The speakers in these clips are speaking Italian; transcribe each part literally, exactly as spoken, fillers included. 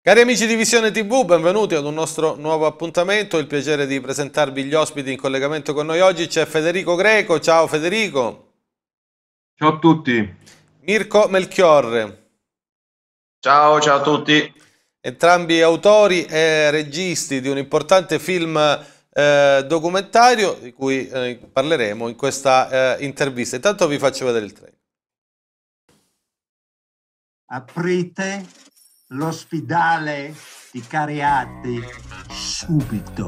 Cari amici di Visione T V, benvenuti ad un nostro nuovo appuntamento. Il piacere di presentarvi gli ospiti in collegamento con noi oggi. C'è Federico Greco. Ciao Federico. Ciao a tutti. Mirko Melchiorre. Ciao, ciao a tutti. Entrambi autori e registi di un importante film eh, documentario di cui eh, parleremo in questa eh, intervista. Intanto vi faccio vedere il trailer. Aprite l'ospedale di Cariati subito.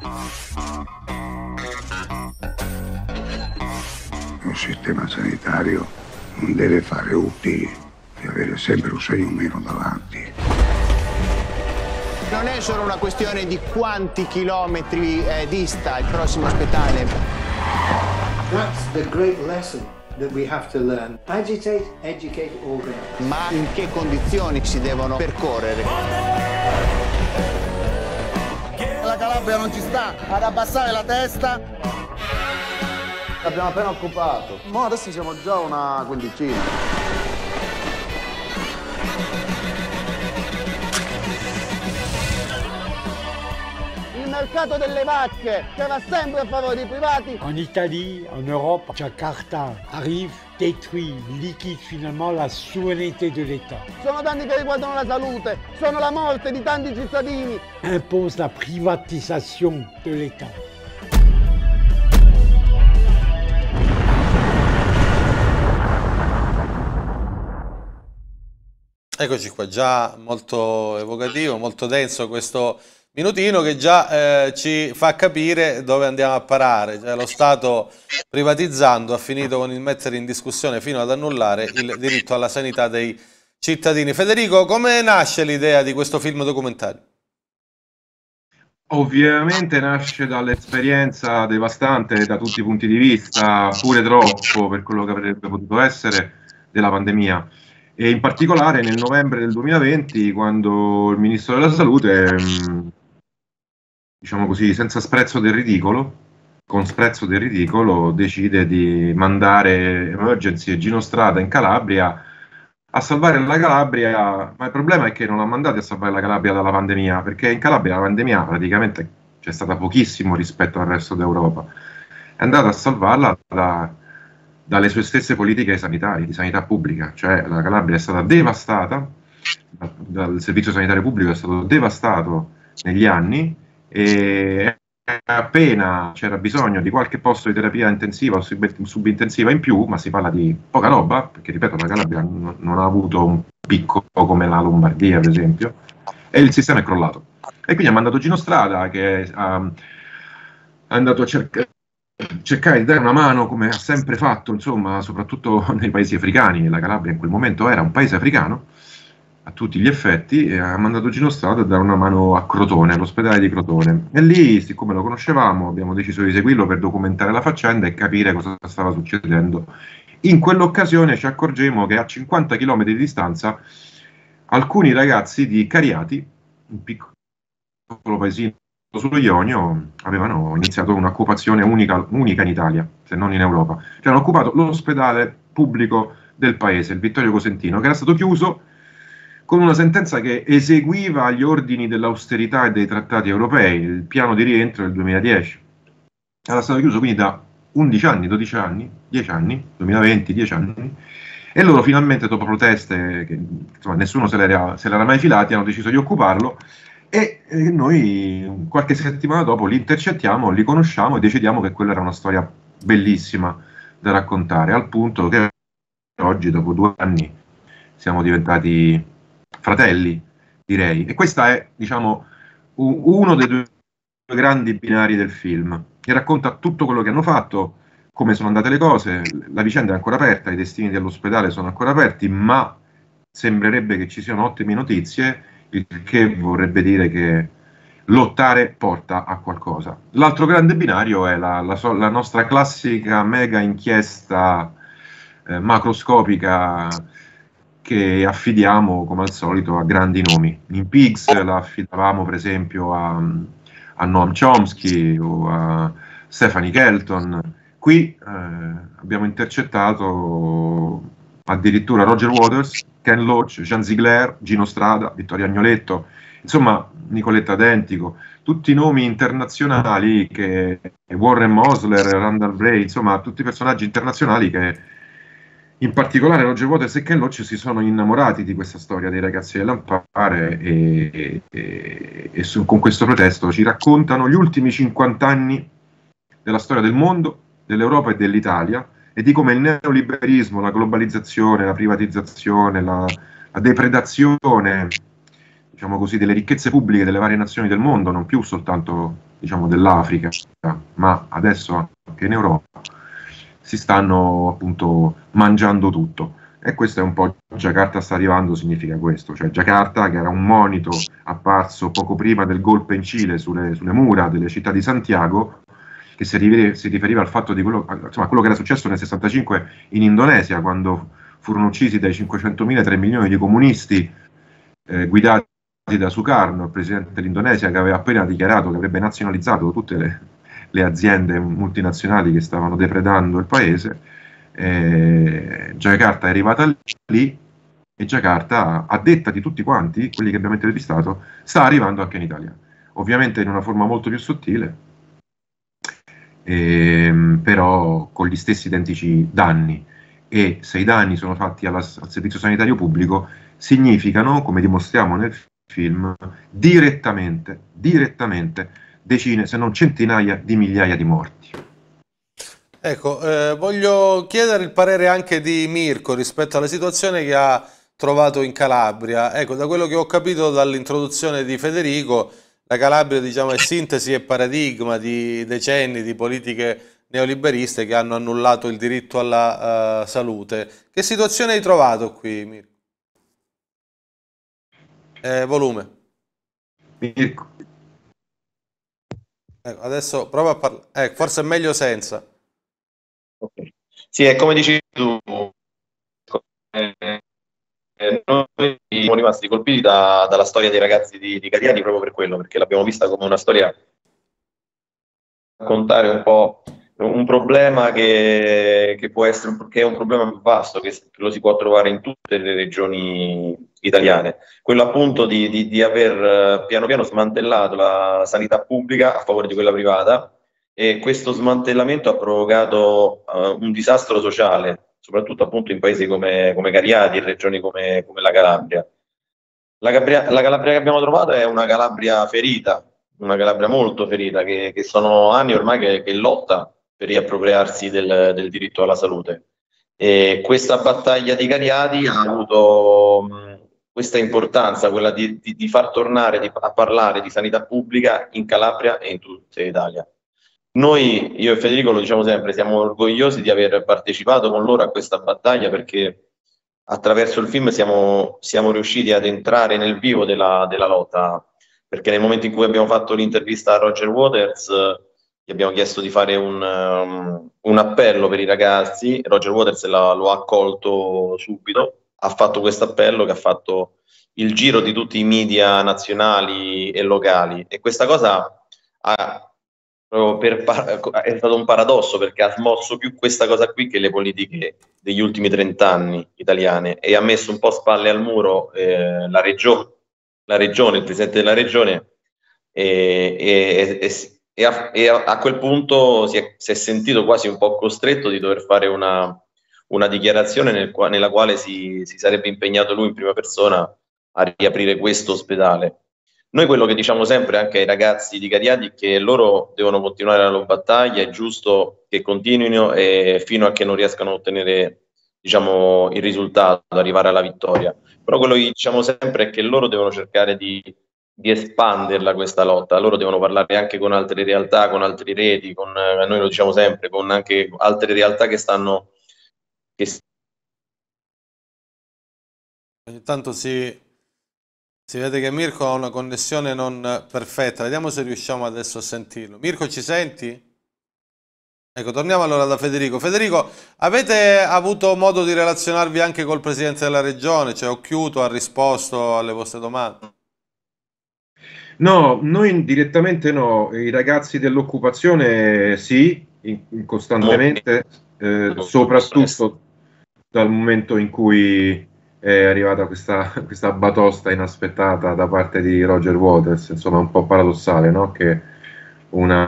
Un sistema sanitario non deve fare utili e avere sempre un segno meno davanti. Non è solo una questione di quanti chilometri eh, dista il prossimo ospedale. That's the great lesson that we have to learn. Agitate, educate, organize. Ma in che condizioni si devono percorrere? La Calabria non ci sta ad abbassare la testa. L'abbiamo appena occupato. Ma adesso siamo già una quindicina. Il mercato delle vacche che va sempre a favore dei privati. En Italie, en Europe, Jakarta arrive, détruit, liquide finalement la souveraineté de l'État. Sono danni che riguardano la salute, sono la morte di tanti cittadini. Impose la privatisation de l'État. Eccoci qua, già molto evocativo, molto denso questo minutino che già eh, ci fa capire dove andiamo a parare. Cioè, lo Stato, privatizzando, ha finito con il mettere in discussione fino ad annullare il diritto alla sanità dei cittadini. Federico, come nasce l'idea di questo film documentario? Ovviamente nasce dall'esperienza devastante da tutti i punti di vista, pure troppo per quello che avrebbe potuto essere, della pandemia. E in particolare nel novembre del duemilaventi, quando il Ministro della Salute, diciamo così, senza sprezzo del ridicolo, con sprezzo del ridicolo, decide di mandare Emergency e Gino Strada in Calabria a salvare la Calabria, ma il problema è che non l'ha mandati a salvare la Calabria dalla pandemia, perché in Calabria la pandemia praticamente c'è stata pochissimo rispetto al resto d'Europa. È andata a salvarla da... dalle sue stesse politiche sanitarie, di sanità pubblica, cioè la Calabria è stata devastata, dal servizio sanitario pubblico è stato devastato negli anni e appena c'era bisogno di qualche posto di terapia intensiva o subintensiva in più, ma si parla di poca roba, perché ripeto la Calabria non ha avuto un picco come la Lombardia ad esempio, e il sistema è crollato. E quindi ha mandato Gino Strada che ha, è andato a cercare cercare di dare una mano, come ha sempre fatto, insomma, soprattutto nei paesi africani. La Calabria in quel momento era un paese africano a tutti gli effetti, e ha mandato Gino Strada a dare una mano a Crotone, all'ospedale di Crotone. E lì, siccome lo conoscevamo, abbiamo deciso di seguirlo per documentare la faccenda e capire cosa stava succedendo. In quell'occasione ci accorgemmo che a cinquanta chilometri di distanza alcuni ragazzi di Cariati, un piccolo paesino sullo Ionio, avevano iniziato un'occupazione unica, unica in Italia, se non in Europa. Cioè hanno occupato l'ospedale pubblico del paese, il Vittorio Cosentino, che era stato chiuso con una sentenza che eseguiva gli ordini dell'austerità e dei trattati europei, il piano di rientro del duemiladieci. Era stato chiuso quindi da undici anni, dodici anni, dieci anni, duemilaventi, dieci anni, e loro finalmente, dopo proteste, che insomma nessuno se l'era, se l'era mai filati, hanno deciso di occuparlo. E eh, noi qualche settimana dopo li intercettiamo, li conosciamo e decidiamo che quella era una storia bellissima da raccontare, al punto che oggi, dopo due anni, siamo diventati fratelli, direi. E questo è, diciamo, un, uno dei due grandi binari del film, che racconta tutto quello che hanno fatto, come sono andate le cose. La vicenda è ancora aperta, i destini dell'ospedale sono ancora aperti, ma sembrerebbe che ci siano ottime notizie, il che vorrebbe dire che lottare porta a qualcosa. L'altro grande binario è la, la, la nostra classica mega inchiesta eh, macroscopica che affidiamo come al solito a grandi nomi. In Pigs la affidavamo per esempio a, a Noam Chomsky o a Stephanie Kelton. Qui eh, abbiamo intercettato addirittura Roger Waters, Ken Loach, Jean Ziegler, Gino Strada, Vittorio Agnoletto, insomma Nicoletta Dentico, tutti nomi internazionali, che Warren Mosler, Randall Bray, insomma tutti personaggi internazionali che in particolare Roger Waters e Ken Loach si sono innamorati di questa storia dei ragazzi del Lampare e, e, e su, con questo pretesto ci raccontano gli ultimi cinquanta anni della storia del mondo, dell'Europa e dell'Italia, e di come il neoliberismo, la globalizzazione, la privatizzazione, la, la depredazione, diciamo così, delle ricchezze pubbliche delle varie nazioni del mondo, non più soltanto, diciamo, dell'Africa, ma adesso anche in Europa, si stanno appunto mangiando tutto. E questo è un po' Giacarta sta arrivando, significa questo, cioè Giacarta, che era un monito apparso poco prima del golpe in Cile sulle, sulle mura delle città di Santiago, che si riferiva, si riferiva al fatto di quello, insomma, quello che era successo nel sessantacinque in Indonesia, quando furono uccisi dai cinquecentomila tre milioni di comunisti eh, guidati da Sukarno, il presidente dell'Indonesia, che aveva appena dichiarato che avrebbe nazionalizzato tutte le, le aziende multinazionali che stavano depredando il paese. eh, Giacarta è arrivata lì e Giacarta, a detta di tutti quanti, quelli che abbiamo intervistato, sta arrivando anche in Italia, ovviamente in una forma molto più sottile, ehm, però con gli stessi identici danni, e se i danni sono fatti alla, al servizio sanitario pubblico, significano, come dimostriamo nel film, direttamente, direttamente decine, se non centinaia di migliaia di morti. Ecco, eh, voglio chiedere il parere anche di Mirko rispetto alla situazione che ha trovato in Calabria. Ecco, da quello che ho capito dall'introduzione di Federico, la Calabria, diciamo, è sintesi e paradigma di decenni di politiche neoliberiste che hanno annullato il diritto alla uh, salute. Che situazione hai trovato qui, Mirko? Eh, volume. Mirko. Ecco, adesso prova a parlare. Eh, forse è meglio senza. Okay. Sì, è come dici tu, eh, eh, noi siamo rimasti colpiti da, dalla storia dei ragazzi di, di Cariati proprio per quello, perché l'abbiamo vista come una storia, raccontare un po' un problema che, che può essere, che è un problema più vasto, che, che lo si può trovare in tutte le regioni italiane, quello appunto di, di, di aver piano piano smantellato la sanità pubblica a favore di quella privata, e questo smantellamento ha provocato uh, un disastro sociale, soprattutto appunto in paesi come, come Cariati, in regioni come, come la Calabria. La, Calabria. la Calabria che abbiamo trovato è una Calabria ferita, una Calabria molto ferita, che, che sono anni ormai che, che lotta per riappropriarsi del, del diritto alla salute. E questa battaglia di Cariati ha avuto mh, questa importanza, quella di, di, di far tornare di, a parlare di sanità pubblica in Calabria e in tutta l'Italia. Noi, io e Federico, lo diciamo sempre, siamo orgogliosi di aver partecipato con loro a questa battaglia, perché attraverso il film siamo, siamo riusciti ad entrare nel vivo della, della lotta, perché nel momento in cui abbiamo fatto l'intervista a Roger Waters, gli abbiamo chiesto di fare un, um, un appello per i ragazzi. Roger Waters la, lo ha accolto subito, ha fatto questo appello che ha fatto il giro di tutti i media nazionali e locali, e questa cosa ha, per, è stato un paradosso, perché ha smosso più questa cosa qui che le politiche degli ultimi trent'anni italiane, e ha messo un po' spalle al muro eh, la, regio la regione, il presidente della regione, e, e, e E, a, e a, a quel punto si è, si è sentito quasi un po' costretto di dover fare una, una dichiarazione nel, nella quale si, si sarebbe impegnato lui in prima persona a riaprire questo ospedale. Noi quello che diciamo sempre anche ai ragazzi di Cariati è che loro devono continuare la loro battaglia, è giusto che continuino e fino a che non riescano a ottenere, diciamo, il risultato, ad arrivare alla vittoria. Però quello che diciamo sempre è che loro devono cercare di di espanderla questa lotta, loro devono parlare anche con altre realtà, con altre reti, con, eh, noi lo diciamo sempre, con anche altre realtà che stanno... Che... Ogni tanto si, si vede che Mirko ha una connessione non perfetta, vediamo se riusciamo adesso a sentirlo. Mirko, ci senti? Ecco, torniamo allora da Federico. Federico, avete avuto modo di relazionarvi anche col Presidente della Regione? Cioè Occhiuto ha risposto alle vostre domande? No, noi direttamente no, i ragazzi dell'occupazione sì, in, in costantemente, eh, soprattutto, dal momento in cui è arrivata questa, questa batosta inaspettata da parte di Roger Waters. Insomma, è un po' paradossale, no? Che una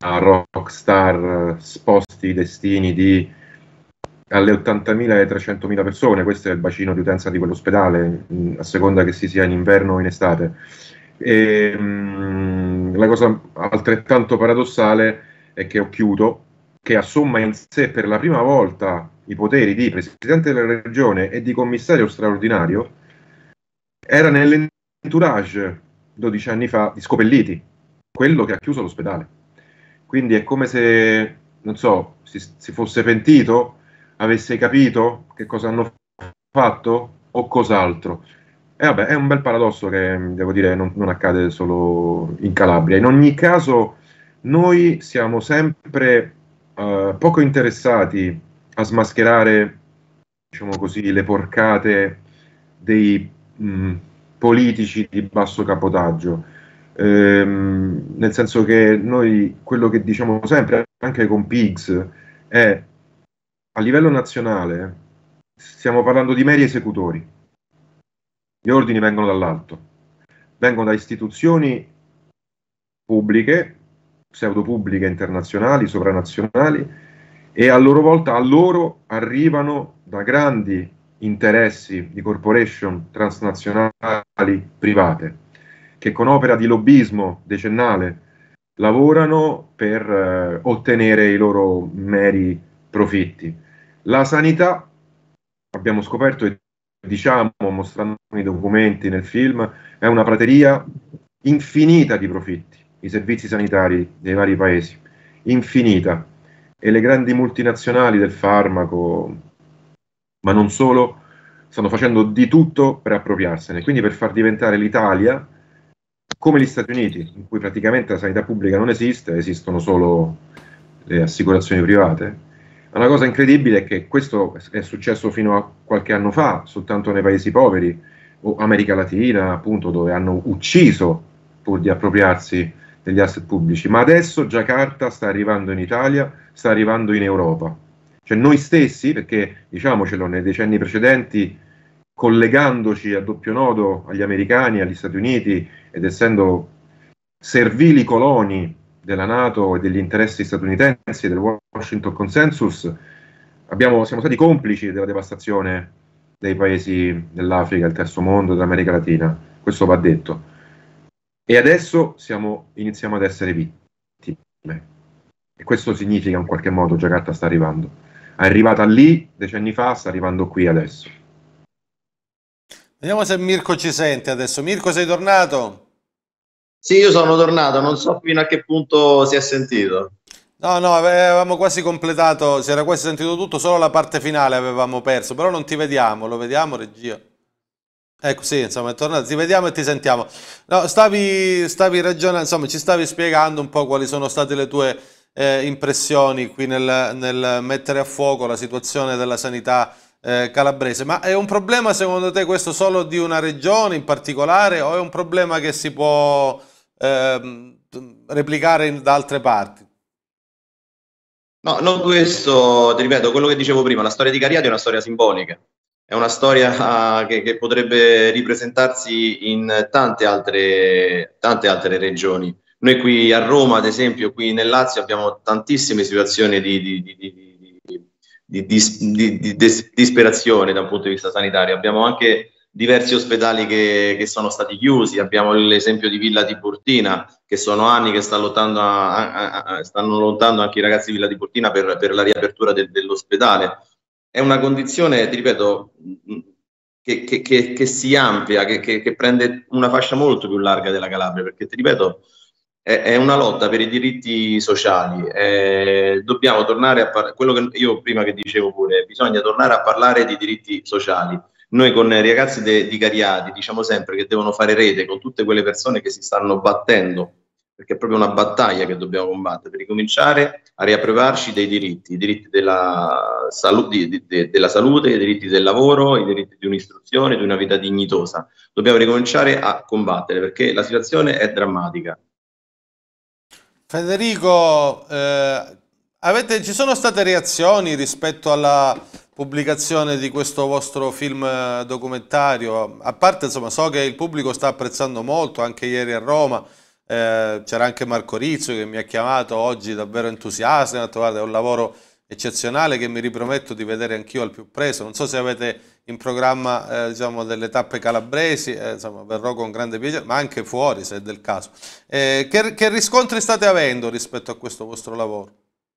rockstar sposti i destini di alle ottantamila e alle trecentomila persone. Questo è il bacino di utenza di quell'ospedale, a seconda che si sia in inverno o in estate. E, mh, la cosa altrettanto paradossale è che Occhiuto, che assomma in sé per la prima volta i poteri di presidente della regione e di commissario straordinario, era nell'entourage dodici anni fa di Scopelliti, quello che ha chiuso l'ospedale. Quindi è come se, non so, si, si fosse pentito, avesse capito che cosa hanno fatto o cos'altro. E vabbè, è un bel paradosso che, devo dire, non, non accade solo in Calabria. In ogni caso, noi siamo sempre uh, poco interessati a smascherare, diciamo così, le porcate dei mh, politici di basso capotaggio. Ehm, nel senso che noi, quello che diciamo sempre, anche con Pigs, è a livello nazionale stiamo parlando di meri esecutori. Gli ordini vengono dall'alto, vengono da istituzioni pubbliche, pseudopubbliche internazionali, sovranazionali, e a loro volta a loro arrivano da grandi interessi di corporation transnazionali private, che con opera di lobbismo decennale lavorano per eh, ottenere i loro meri profitti. La sanità, abbiamo scoperto e diciamo, mostrando i documenti nel film, è una prateria infinita di profitti, i servizi sanitari dei vari paesi, infinita. E le grandi multinazionali del farmaco, ma non solo, stanno facendo di tutto per appropriarsene, quindi per far diventare l'Italia come gli Stati Uniti, in cui praticamente la sanità pubblica non esiste, esistono solo le assicurazioni private. Una cosa incredibile è che questo è successo fino a qualche anno fa, soltanto nei paesi poveri, o America Latina, appunto, dove hanno ucciso pur di appropriarsi degli asset pubblici. Ma adesso Giacarta sta arrivando in Italia, sta arrivando in Europa. Cioè noi stessi, perché diciamocelo, nei decenni precedenti, collegandoci a doppio nodo agli americani, agli Stati Uniti, ed essendo servili coloni della NATO e degli interessi statunitensi e del Washington Consensus, abbiamo, siamo stati complici della devastazione dei paesi dell'Africa, del terzo mondo, dell'America Latina. Questo va detto. E adesso siamo, iniziamo ad essere vittime. E questo significa in qualche modo Giacarta sta arrivando. È arrivata lì decenni fa, sta arrivando qui adesso. Vediamo se Mirko ci sente adesso. Mirko, sei tornato? Sì, io sono tornato, non so fino a che punto si è sentito. No, no, avevamo quasi completato, si era quasi sentito tutto, solo la parte finale avevamo perso, però non ti vediamo, lo vediamo, regia? Ecco, sì, insomma, è tornato, ti vediamo e ti sentiamo. No, stavi, stavi ragionando, insomma, ci stavi spiegando un po' quali sono state le tue eh, impressioni qui nel, nel mettere a fuoco la situazione della sanità eh, calabrese, ma è un problema secondo te questo solo di una regione in particolare o è un problema che si può eh, replicare in, da altre parti? No, non questo, ti ripeto, quello che dicevo prima, la storia di Cariati è una storia simbolica, è una storia uh, che, che potrebbe ripresentarsi in tante altre, tante altre regioni. Noi qui a Roma, ad esempio, qui nel Lazio abbiamo tantissime situazioni di, di, di, di, di, di, di, di disperazione da un punto di vista sanitario. Abbiamo anche diversi ospedali che, che sono stati chiusi, abbiamo l'esempio di Villa Tiburtina, che sono anni che sta lottando a, a, a, stanno lottando anche i ragazzi di Villa Tiburtina per, per la riapertura de, dell'ospedale. È una condizione, ti ripeto, che, che, che, che si amplia, che, che, che prende una fascia molto più larga della Calabria, perché ti ripeto, è, è una lotta per i diritti sociali. Eh, dobbiamo tornare a parlare, quello che io prima che dicevo pure, bisogna tornare a parlare di diritti sociali. Noi con i ragazzi de, di Cariati diciamo sempre che devono fare rete con tutte quelle persone che si stanno battendo, perché è proprio una battaglia che dobbiamo combattere per ricominciare a riappropriarci dei diritti, i diritti della, salu di, di, de, della salute, i diritti del lavoro, i diritti di un'istruzione, di una vita dignitosa. Dobbiamo ricominciare a combattere perché la situazione è drammatica. Federico, eh, avete, ci sono state reazioni rispetto alla pubblicazione di questo vostro film documentario. A parte, insomma, so che il pubblico sta apprezzando molto, anche ieri a Roma eh, c'era anche Marco Rizzo che mi ha chiamato oggi davvero entusiasta, mi ha detto guarda, è un lavoro eccezionale che mi riprometto di vedere anch'io al più presto. Non so se avete in programma eh, diciamo, delle tappe calabresi, eh, insomma, verrò con grande piacere, ma anche fuori se è del caso. Eh, che, che riscontri state avendo rispetto a questo vostro lavoro?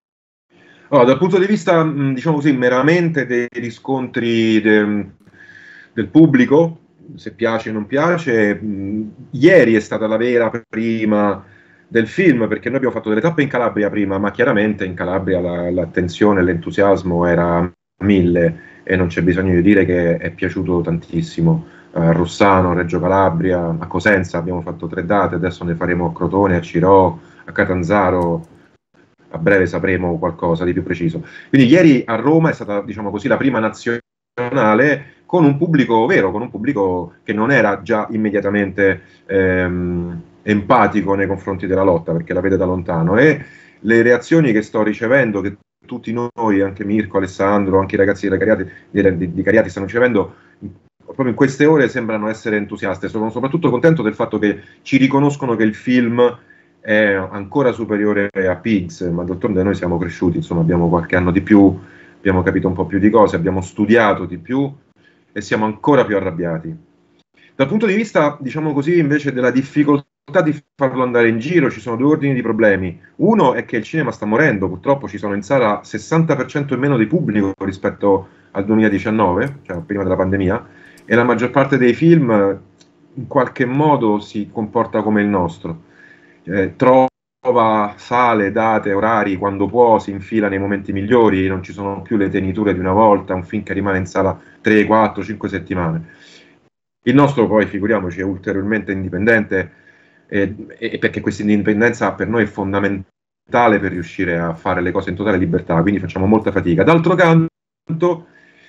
Oh, dal punto di vista, diciamo così, meramente dei riscontri de, del pubblico, se piace o non piace, mh, ieri è stata la vera prima del film, perché noi abbiamo fatto delle tappe in Calabria prima, ma chiaramente in Calabria l'attenzione, la, l'entusiasmo era a mille e non c'è bisogno di dire che è piaciuto tantissimo. A Rossano, a Reggio Calabria, a Cosenza abbiamo fatto tre date, adesso ne faremo a Crotone, a Cirò, a Catanzaro, a breve sapremo qualcosa di più preciso. Quindi ieri a Roma è stata, diciamo così, la prima nazionale con un pubblico vero, con un pubblico che non era già immediatamente ehm, empatico nei confronti della lotta, perché la vede da lontano, e le reazioni che sto ricevendo, che tutti noi, anche Mirko, Alessandro, anche i ragazzi di Cariati, di, di, di Cariati stanno ricevendo, proprio in queste ore sembrano essere entusiaste. Sono soprattutto contento del fatto che ci riconoscono che il film è ancora superiore a Pigs, ma d'altronde noi siamo cresciuti, insomma abbiamo qualche anno di più, abbiamo capito un po' più di cose, abbiamo studiato di più e siamo ancora più arrabbiati. Dal punto di vista, diciamo così, invece della difficoltà di farlo andare in giro, ci sono due ordini di problemi. Uno è che il cinema sta morendo, purtroppo ci sono in sala sessanta per cento in meno di pubblico rispetto al duemiladiciannove, cioè prima della pandemia, e la maggior parte dei film in qualche modo si comporta come il nostro. Eh, trova sale, date, orari, quando può, si infila nei momenti migliori, non ci sono più le teniture di una volta, un film che rimane in sala tre, quattro, cinque settimane. Il nostro poi, figuriamoci, è ulteriormente indipendente, eh, e perché questa indipendenza per noi è fondamentale per riuscire a fare le cose in totale libertà, quindi facciamo molta fatica. D'altro canto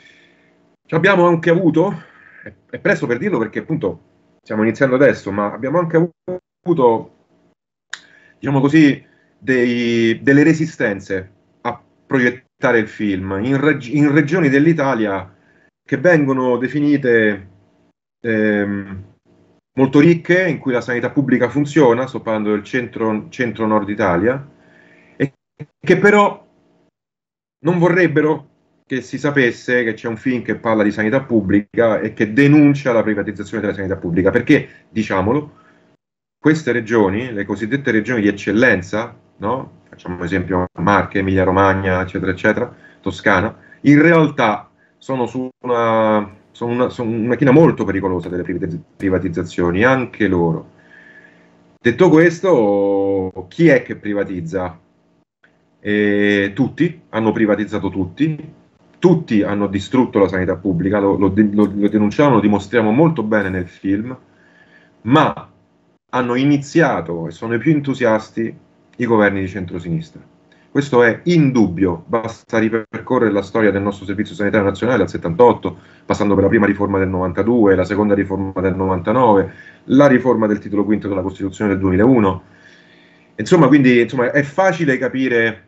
abbiamo anche avuto, è, è presto per dirlo perché appunto stiamo iniziando adesso, ma abbiamo anche avuto, diciamo così, dei, delle resistenze a proiettare il film in, reg in regioni dell'Italia che vengono definite ehm, molto ricche, in cui la sanità pubblica funziona, sto parlando del centro, centro-nord Italia, e che però non vorrebbero che si sapesse che c'è un film che parla di sanità pubblica e che denuncia la privatizzazione della sanità pubblica, perché, diciamolo, queste regioni, le cosiddette regioni di eccellenza, no? Facciamo esempio Marche, Emilia Romagna, eccetera, eccetera, Toscana, in realtà sono su una, sono una, sono una china molto pericolosa delle privatizzazioni, anche loro. Detto questo, chi è che privatizza? Eh, tutti, hanno privatizzato tutti, tutti hanno distrutto la sanità pubblica, lo, lo, lo, lo denunciamo, lo dimostriamo molto bene nel film, ma hanno iniziato e sono i più entusiasti i governi di centrosinistra. Questo è indubbio, basta ripercorrere la storia del nostro Servizio Sanitario Nazionale dal settantotto, passando per la prima riforma del novantadue, la seconda riforma del novantanove, la riforma del titolo quinto della Costituzione del duemilauno. Insomma, quindi insomma, è facile capire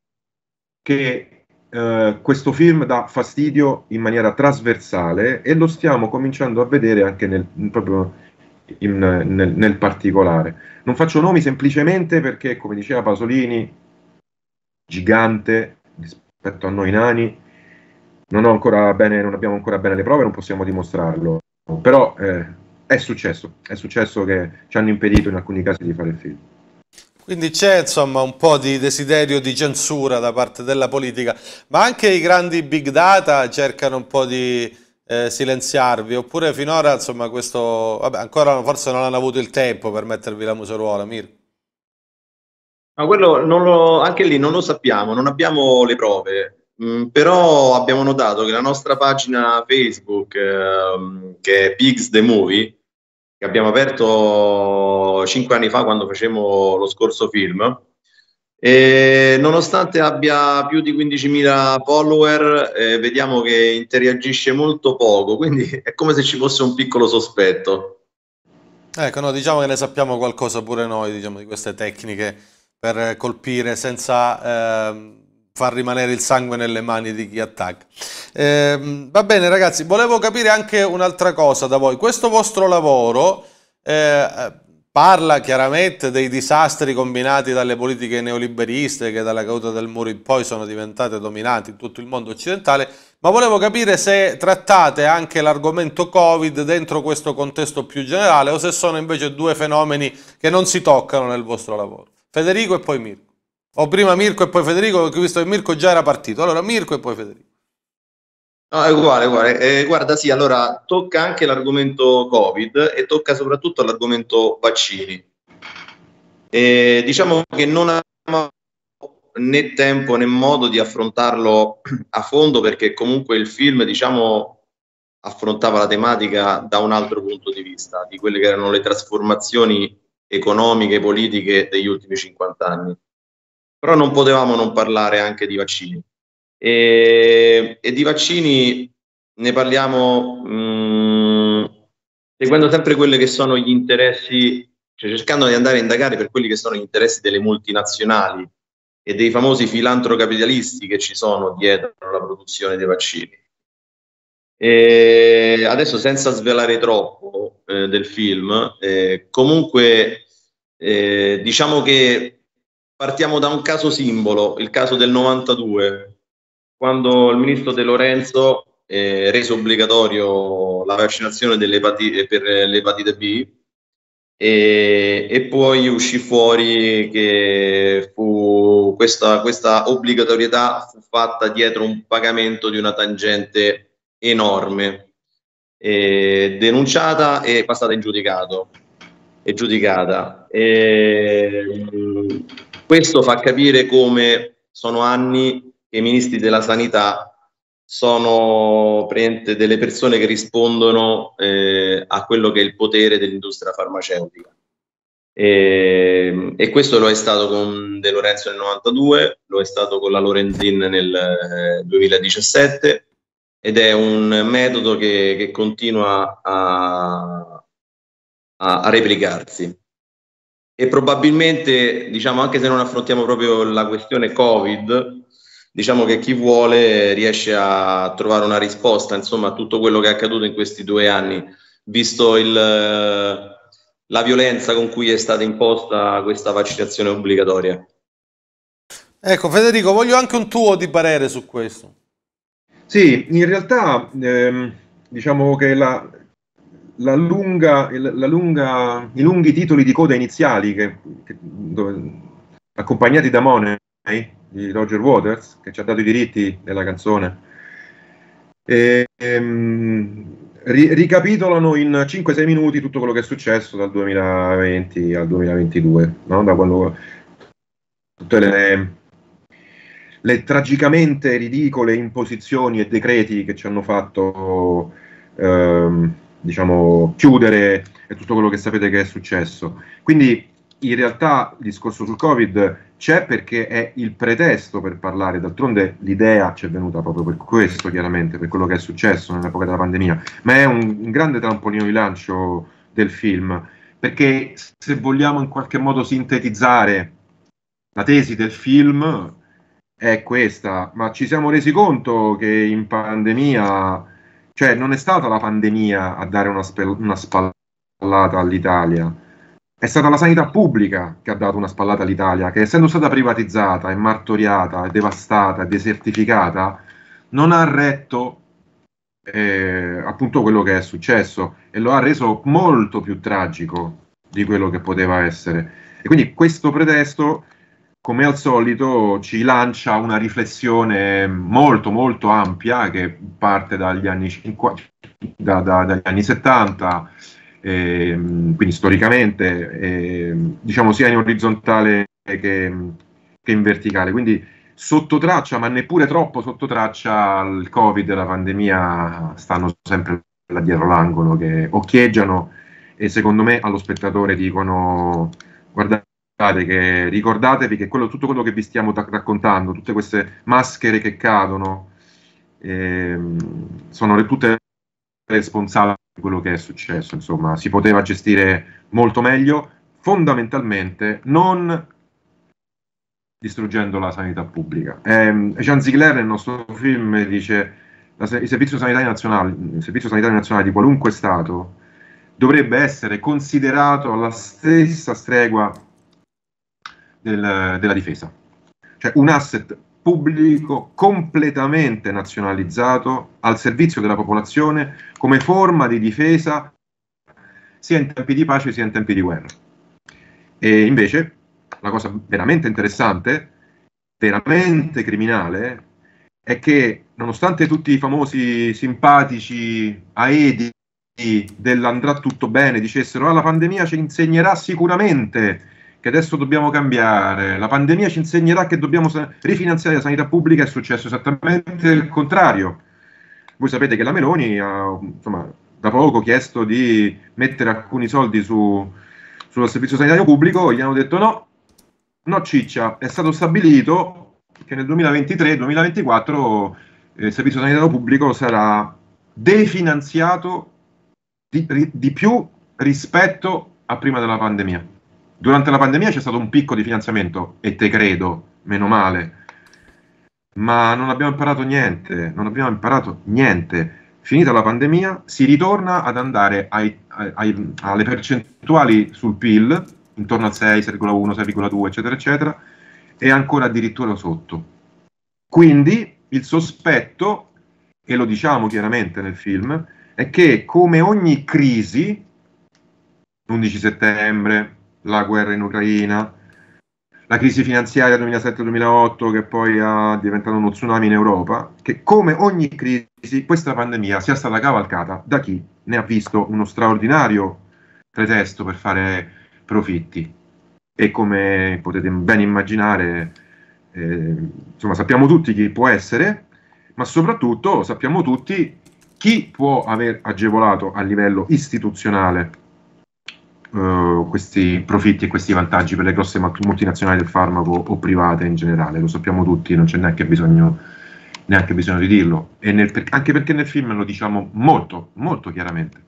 che eh, questo film dà fastidio in maniera trasversale e lo stiamo cominciando a vedere anche nel, proprio in, nel, nel particolare. Non faccio nomi semplicemente perché, come diceva Pasolini, gigante rispetto a noi nani, non, ho ancora bene, non abbiamo ancora bene le prove, non possiamo dimostrarlo, però eh, è successo, è successo che ci hanno impedito in alcuni casi di fare il film. Quindi c'è insomma un po' di desiderio di censura da parte della politica, ma anche i grandi big data cercano un po' di eh, silenziarvi, oppure finora insomma questo, vabbè, ancora forse non hanno avuto il tempo per mettervi la museruola, Mirko. Ma quello non lo, anche lì non lo sappiamo, non abbiamo le prove, mm, però abbiamo notato che la nostra pagina Facebook, eh, che è Pigs the Movie, che abbiamo aperto cinque anni fa quando facemmo lo scorso film, e nonostante abbia più di quindicimila follower, eh, vediamo che interagisce molto poco, quindi è come se ci fosse un piccolo sospetto. Ecco, no, diciamo che ne sappiamo qualcosa pure noi, diciamo, di queste tecniche per colpire senza eh, far rimanere il sangue nelle mani di chi attacca. Eh, va bene ragazzi, volevo capire anche un'altra cosa da voi. Questo vostro lavoro eh, parla chiaramente dei disastri combinati dalle politiche neoliberiste che dalla caduta del muro in poi sono diventate dominanti in tutto il mondo occidentale, ma volevo capire se trattate anche l'argomento Covid dentro questo contesto più generale o se sono invece due fenomeni che non si toccano nel vostro lavoro. Federico e poi Mirko. O prima Mirko e poi Federico, perché ho visto che Mirko già era partito. Allora Mirko e poi Federico. No, è uguale, è uguale. Eh, guarda, sì, allora tocca anche l'argomento Covid e tocca soprattutto l'argomento vaccini. E diciamo che non abbiamo né tempo né modo di affrontarlo a fondo, perché comunque il film, diciamo, affrontava la tematica da un altro punto di vista, di quelle che erano le trasformazioni economiche e politiche degli ultimi cinquanta anni. Però non potevamo non parlare anche di vaccini. E, e di vaccini ne parliamo mh, seguendo sempre quelli che sono gli interessi, cioè cercando di andare a indagare per quelli che sono gli interessi delle multinazionali e dei famosi filantrocapitalisti che ci sono dietro la produzione dei vaccini. E adesso, senza svelare troppo eh, del film, eh, comunque eh, diciamo che partiamo da un caso simbolo, il caso del novantadue, quando il ministro De Lorenzo eh, rese obbligatorio la vaccinazione dell'epatite, per l'epatite B, e, e poi uscì fuori che fu questa, questa obbligatorietà fu fatta dietro un pagamento di una tangente enorme, eh, denunciata e passata in giudicato. E giudicata. E, mh, questo fa capire come sono anni che i ministri della sanità sono delle persone che rispondono eh, a quello che è il potere dell'industria farmaceutica. E, e questo lo è stato con De Lorenzo nel novantadue, lo è stato con la Lorenzin nel eh, duemiladiciassette, ed è un metodo che, che continua a, a, a replicarsi. E probabilmente, diciamo, anche se non affrontiamo proprio la questione Covid, diciamo che chi vuole riesce a trovare una risposta, insomma, a tutto quello che è accaduto in questi due anni, visto il, la violenza con cui è stata imposta questa vaccinazione obbligatoria. Ecco, Federico, voglio anche un tuo di parere su questo. Sì, in realtà ehm, diciamo che la, la lunga, la lunga, i lunghi titoli di coda iniziali che, che, dove, accompagnati da Money di Roger Waters, che ci ha dato i diritti della canzone, e, ehm, ri, ricapitolano in cinque sei minuti tutto quello che è successo dal duemilaventi al duemilaventidue, no? Da quando tutte le, le tragicamente ridicole imposizioni e decreti che ci hanno fatto ehm, diciamo chiudere, e tutto quello che sapete che è successo. Quindi in realtà il discorso sul Covid c'è perché è il pretesto per parlare, d'altronde l'idea ci è venuta proprio per questo, chiaramente, per quello che è successo nell'epoca della pandemia, ma è un, un grande trampolino di lancio del film, perché se vogliamo in qualche modo sintetizzare la tesi del film è questa: ma ci siamo resi conto che in pandemia, cioè non è stata la pandemia a dare una, una spallata all'Italia, è stata la sanità pubblica che ha dato una spallata all'Italia, che essendo stata privatizzata e martoriata e devastata e desertificata non ha retto eh, appunto quello che è successo, e lo ha reso molto più tragico di quello che poteva essere. E quindi questo pretesto, come al solito, ci lancia una riflessione molto molto ampia che parte dagli anni cinquanta, da, da, dagli anni settanta, eh, quindi storicamente, eh, diciamo sia in orizzontale che, che in verticale. Quindi sotto traccia, ma neppure troppo sotto traccia, il Covid e la pandemia stanno sempre là dietro l'angolo, che occhieggiano e secondo me allo spettatore dicono: guardate che ricordatevi che quello, tutto quello che vi stiamo raccontando, tutte queste maschere che cadono, ehm, sono le, tutte responsabili di quello che è successo. Insomma, si poteva gestire molto meglio, fondamentalmente non distruggendo la sanità pubblica. Eh, Jean Ziegler nel nostro film dice la, il, servizio sanitario nazionale, il servizio sanitario nazionale di qualunque Stato dovrebbe essere considerato alla stessa stregua del, della difesa, cioè un asset pubblico completamente nazionalizzato al servizio della popolazione come forma di difesa sia in tempi di pace sia in tempi di guerra. E invece la cosa veramente interessante, veramente criminale, è che nonostante tutti i famosi simpatici aedi dell'andrà tutto bene dicessero ah, la pandemia ci insegnerà sicuramente che adesso dobbiamo cambiare, la pandemia ci insegnerà che dobbiamo rifinanziare la sanità pubblica, è successo esattamente il contrario. Voi sapete che la Meloni ha insomma, da poco chiesto di mettere alcuni soldi su, sullo servizio sanitario pubblico, gli hanno detto no, no ciccia, è stato stabilito che nel duemilaventitré duemilaventiquattro eh, il servizio sanitario pubblico sarà definanziato di, di più rispetto a prima della pandemia. Durante la pandemia c'è stato un picco di finanziamento, e te credo, meno male, ma non abbiamo imparato niente, non abbiamo imparato niente. Finita la pandemia si ritorna ad andare ai, ai, alle percentuali sul P I L, intorno al sei virgola uno, sei virgola due, eccetera, eccetera, e ancora addirittura sotto. Quindi il sospetto, e lo diciamo chiaramente nel film, è che come ogni crisi, l'undici settembre, la guerra in Ucraina, la crisi finanziaria duemilasette duemilaotto che poi è diventato uno tsunami in Europa, che come ogni crisi questa pandemia sia stata cavalcata da chi ne ha visto uno straordinario pretesto per fare profitti. E come potete ben immaginare, eh, insomma, sappiamo tutti chi può essere, ma soprattutto sappiamo tutti chi può aver agevolato a livello istituzionale uh, questi profitti e questi vantaggi per le grosse multinazionali del farmaco o private in generale. Lo sappiamo tutti, non c'è neanche bisogno, neanche bisogno di dirlo, e nel, anche perché nel film lo diciamo molto, molto chiaramente.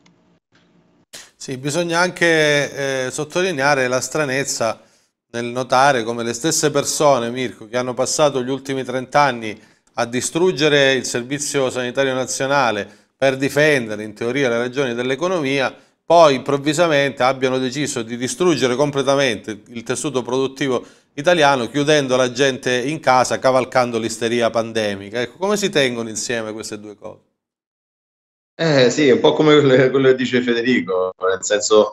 Sì, bisogna anche eh, sottolineare la stranezza nel notare come le stesse persone, Mirko, che hanno passato gli ultimi trent'anni a distruggere il Servizio Sanitario Nazionale per difendere in teoria le ragioni dell'economia, poi improvvisamente abbiano deciso di distruggere completamente il tessuto produttivo italiano, chiudendo la gente in casa, cavalcando l'isteria pandemica. Ecco, come si tengono insieme queste due cose? Eh sì, un po' come quello, quello che dice Federico, nel senso,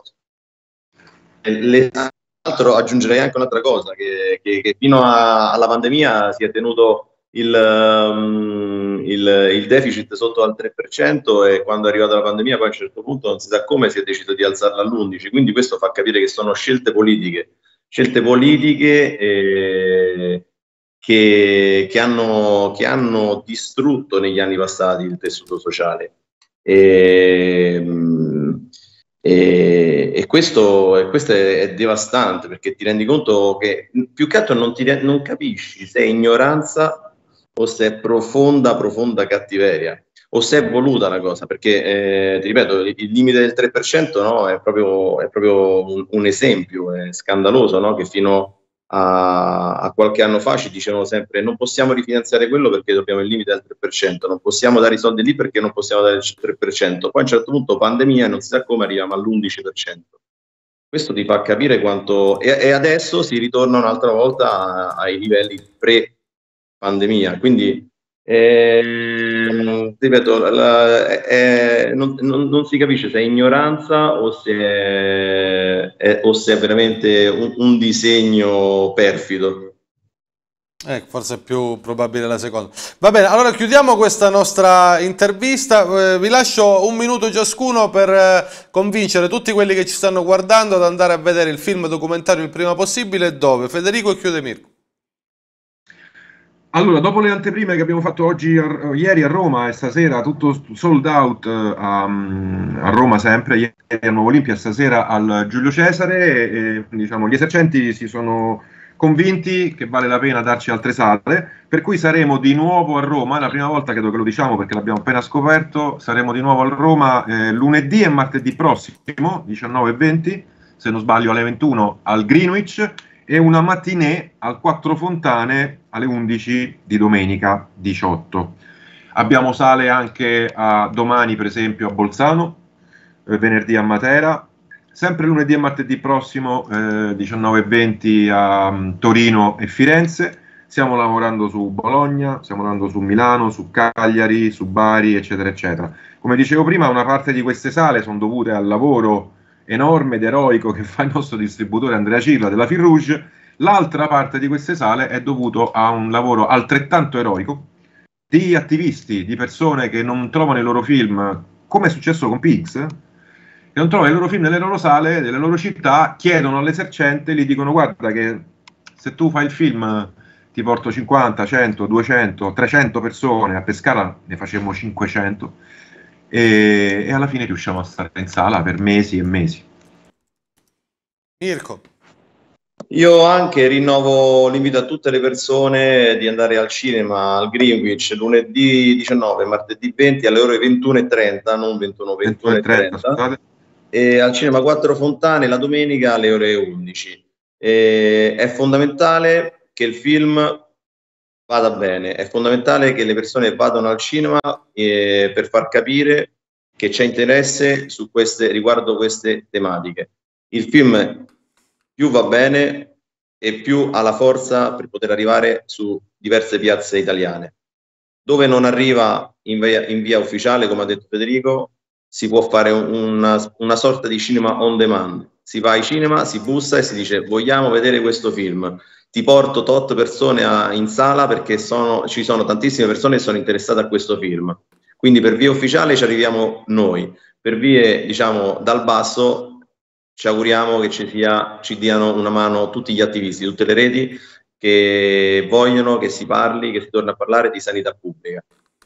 le, tra l'altro aggiungerei anche un'altra cosa, che, che, che fino a, alla pandemia si è tenuto il, um, il, il deficit sotto al tre per cento, e quando è arrivata la pandemia poi a un certo punto non si sa come si è deciso di alzarla all'undici per cento, quindi questo fa capire che sono scelte politiche, scelte politiche eh, che, che, hanno, che hanno distrutto negli anni passati il tessuto sociale. E, e, e, questo, e questo è, è devastante, perché ti rendi conto che più che altro non, ti, non capisci se è ignoranza o se è profonda profonda cattiveria, o se è voluta la cosa, perché eh, ti ripeto, il, il limite del tre per cento, no, è proprio, è proprio un, un esempio, è scandaloso, no, che fino A, a qualche anno fa ci dicevano sempre non possiamo rifinanziare quello perché dobbiamo il limite del tre per cento, non possiamo dare i soldi lì perché non possiamo dare il tre per cento, poi a un certo punto pandemia, non si sa come arriviamo all'undici per cento. Questo ti fa capire quanto, e, e adesso si ritorna un'altra volta a, ai livelli pre-pandemia, quindi eh, ripeto, la, eh, non, non, non si capisce se è ignoranza o se è, è, o se è veramente un, un disegno perfido. Eh, forse è più probabile la seconda. Va bene, allora chiudiamo questa nostra intervista. Eh, vi lascio un minuto ciascuno per eh, convincere tutti quelli che ci stanno guardando ad andare a vedere il film documentario il prima possibile. Dove? Federico, e chiude Mirko. Allora, dopo le anteprime che abbiamo fatto oggi, a, ieri a Roma e stasera, tutto sold out uh, a, a Roma sempre, ieri al Nuovo Olimpia e stasera al Giulio Cesare, e, diciamo, gli esercenti si sono convinti che vale la pena darci altre sale, per cui saremo di nuovo a Roma, è la prima volta credo che lo diciamo perché l'abbiamo appena scoperto, saremo di nuovo a Roma eh, lunedì e martedì prossimo, diciannove e venti, se non sbaglio alle ventuno al Greenwich, e una matinée al Quattro Fontane alle undici di domenica diciotto. Abbiamo sale anche a domani, per esempio, a Bolzano, eh, venerdì a Matera, sempre lunedì e martedì prossimo, eh, diciannove e venti a um, Torino e Firenze. Stiamo lavorando su Bologna, stiamo lavorando su Milano, su Cagliari, su Bari, eccetera, eccetera. Come dicevo prima, una parte di queste sale sono dovute al lavoro enorme ed eroico che fa il nostro distributore Andrea Cirla della Fil Rouge. L'altra parte di queste sale è dovuto a un lavoro altrettanto eroico di attivisti, di persone che non trovano i loro film, come è successo con Pigs, che non trovano i loro film nelle loro sale, nelle loro città, chiedono all'esercente, gli dicono: guarda che se tu fai il film ti porto cinquanta, cento, duecento, trecento persone, a Pescara ne facemmo cinquecento, e, e alla fine riusciamo a stare in sala per mesi e mesi. Mirko. Io anche rinnovo l'invito a tutte le persone di andare al cinema al Greenwich lunedì diciannove, martedì venti alle ore ventuno e trenta, non ventuno, ventuno e trenta, e al cinema Quattro Fontane la domenica alle ore undici. E è fondamentale che il film vada bene, è fondamentale che le persone vadano al cinema eh, per far capire che c'è interesse su queste, riguardo queste tematiche. Il film più va bene e più ha la forza per poter arrivare su diverse piazze italiane. Dove non arriva in via, in via ufficiale, come ha detto Federico, si può fare una, una sorta di cinema on demand. Si va ai cinema, si bussa e si dice: vogliamo vedere questo film, ti porto tot persone a, in sala perché sono, ci sono tantissime persone che sono interessate a questo film. Quindi per via ufficiale ci arriviamo noi, per vie, diciamo, dal basso ci auguriamo che ci, sia, ci diano una mano tutti gli attivisti, tutte le reti che vogliono che si parli, che si torni a parlare di sanità pubblica.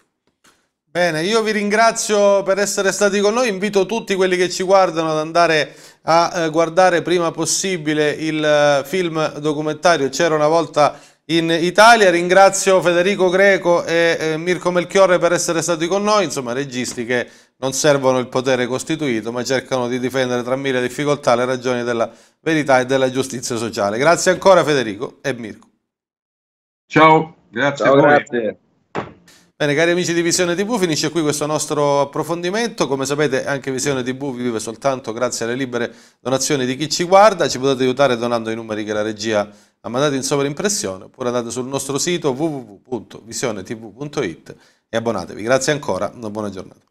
Bene, io vi ringrazio per essere stati con noi, invito tutti quelli che ci guardano ad andare a eh, guardare prima possibile il eh, film documentario C'era una volta in Italia. Ringrazio Federico Greco e eh, Mirko Melchiorre per essere stati con noi, insomma registi che non servono il potere costituito ma cercano di difendere tra mille difficoltà le ragioni della verità e della giustizia sociale. Grazie ancora Federico e Mirko. Ciao, grazie Ciao, a voi. Grazie. Bene, cari amici di Visione tivù, finisce qui questo nostro approfondimento. Come sapete anche Visione tivù vive soltanto grazie alle libere donazioni di chi ci guarda. Ci potete aiutare donando i numeri che la regia ha mandato in sovraimpressione, oppure andate sul nostro sito w w w punto visione tv punto it e abbonatevi. Grazie ancora, una buona giornata.